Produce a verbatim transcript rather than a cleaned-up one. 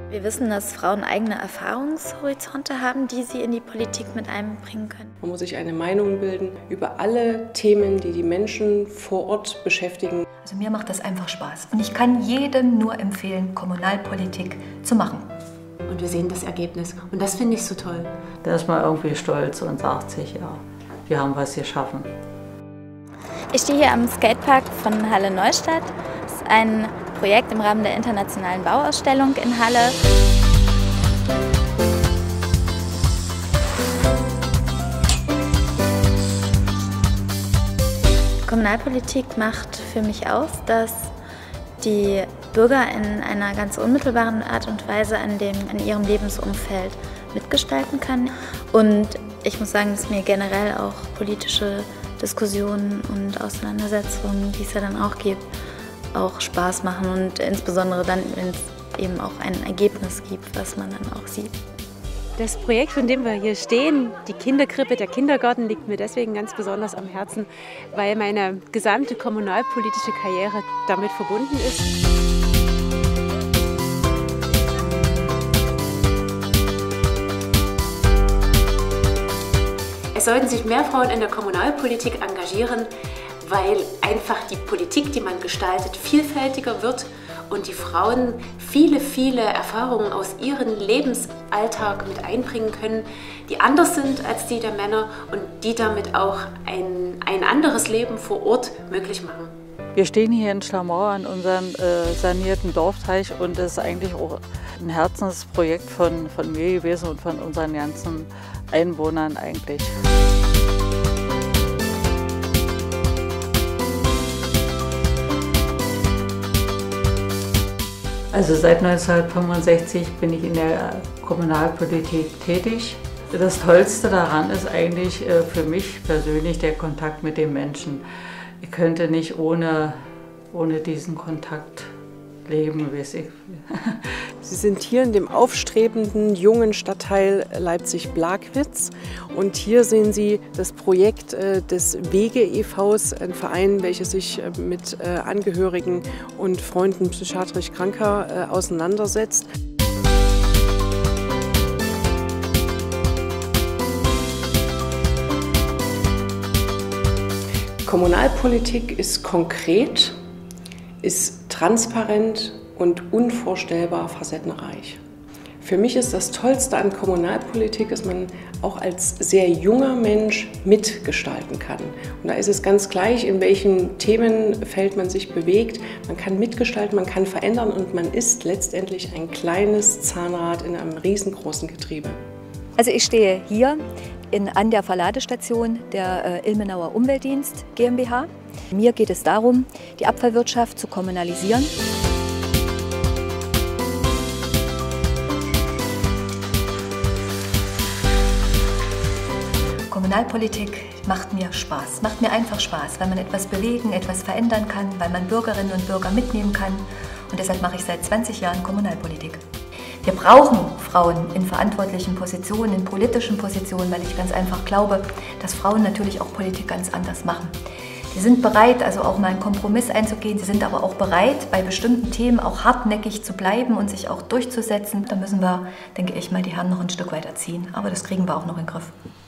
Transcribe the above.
Wir wissen, dass Frauen eigene Erfahrungshorizonte haben, die sie in die Politik mit einbringen können. Man muss sich eine Meinung bilden über alle Themen, die die Menschen vor Ort beschäftigen. Also mir macht das einfach Spaß. Und ich kann jedem nur empfehlen, Kommunalpolitik zu machen. Und wir sehen das Ergebnis. Und das finde ich so toll. Da ist man irgendwie stolz und sagt sich, ja, wir haben was geschaffen. Ich stehe hier am Skatepark von Halle Neustadt. Das ist ein Projekt im Rahmen der internationalen Bauausstellung in Halle. Kommunalpolitik macht für mich aus, dass die Bürger in einer ganz unmittelbaren Art und Weise an, dem, an ihrem Lebensumfeld mitgestalten können. Und ich muss sagen, dass mir generell auch politische Diskussionen und Auseinandersetzungen, die es ja dann auch gibt, auch Spaß machen und insbesondere dann, wenn es eben auch ein Ergebnis gibt, was man dann auch sieht. Das Projekt, von dem wir hier stehen, die Kinderkrippe, der Kindergarten, liegt mir deswegen ganz besonders am Herzen, weil meine gesamte kommunalpolitische Karriere damit verbunden ist. Es sollten sich mehr Frauen in der Kommunalpolitik engagieren, weil einfach die Politik, die man gestaltet, vielfältiger wird und die Frauen viele, viele Erfahrungen aus ihrem Lebensalltag mit einbringen können, die anders sind als die der Männer und die damit auch ein, ein anderes Leben vor Ort möglich machen. Wir stehen hier in Schlamau an unserem äh, sanierten Dorfteich und das ist eigentlich auch ein Herzensprojekt von, von mir gewesen und von unseren ganzen Einwohnern eigentlich. Also seit neunzehnhundertfünfundsechzig bin ich in der Kommunalpolitik tätig. Das Tollste daran ist eigentlich für mich persönlich der Kontakt mit den Menschen. Ich könnte nicht ohne, ohne diesen Kontakt leben, weiß ich. Sie sind hier in dem aufstrebenden jungen Stadtteil Leipzig-Blakwitz und hier sehen Sie das Projekt des Wege e V s, ein Verein, welcher sich mit Angehörigen und Freunden psychiatrisch Kranker auseinandersetzt. Kommunalpolitik ist konkret, ist transparent und unvorstellbar facettenreich. Für mich ist das Tollste an Kommunalpolitik, dass man auch als sehr junger Mensch mitgestalten kann. Und da ist es ganz gleich, in welchem Themenfeld man sich bewegt. Man kann mitgestalten, man kann verändern und man ist letztendlich ein kleines Zahnrad in einem riesengroßen Getriebe. Also ich stehe hier in, an der Verladestation der äh, Ilmenauer Umweltdienst GmbH. Mir geht es darum, die Abfallwirtschaft zu kommunalisieren. Kommunalpolitik macht mir Spaß, macht mir einfach Spaß, weil man etwas bewegen, etwas verändern kann, weil man Bürgerinnen und Bürger mitnehmen kann. Und deshalb mache ich seit zwanzig Jahren Kommunalpolitik. Wir brauchen Frauen in verantwortlichen Positionen, in politischen Positionen, weil ich ganz einfach glaube, dass Frauen natürlich auch Politik ganz anders machen. Sie sind bereit, also auch mal einen Kompromiss einzugehen. Sie sind aber auch bereit, bei bestimmten Themen auch hartnäckig zu bleiben und sich auch durchzusetzen. Da müssen wir, denke ich mal, die Herren noch ein Stück weit erziehen. Aber das kriegen wir auch noch in den Griff.